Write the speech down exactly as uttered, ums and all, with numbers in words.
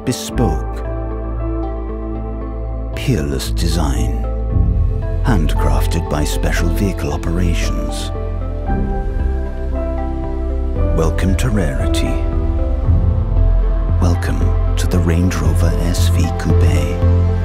bespoke, peerless design, handcrafted by special vehicle operations. Welcome to rarity. Welcome to the Range Rover S V Coupe.